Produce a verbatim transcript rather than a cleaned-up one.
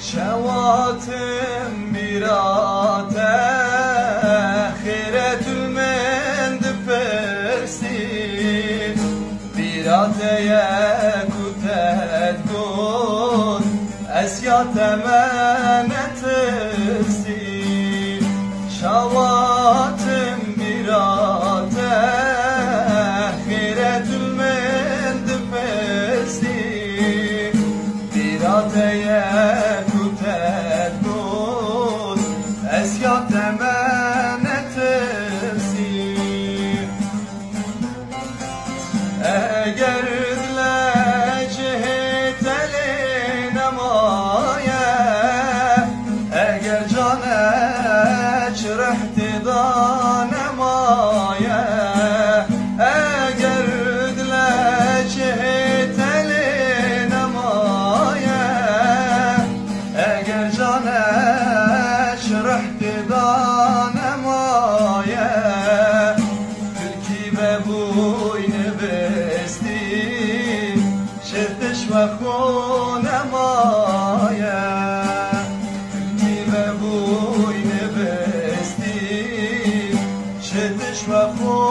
شواتم براته خيرة المند فرسي براته يكتت قول أسيات من ترسي شواتم براته خيرة المند فرسي براته يكتت قول أسيات من ترسي اگر لجهت لنمایه اگر جانش رحت دانمایه اگر لجهت لنمایه اگر جانش رحت دانمایه ترکی به بوی شدش و خونمایه ترکی به بوی نبستی شدش و خونمایه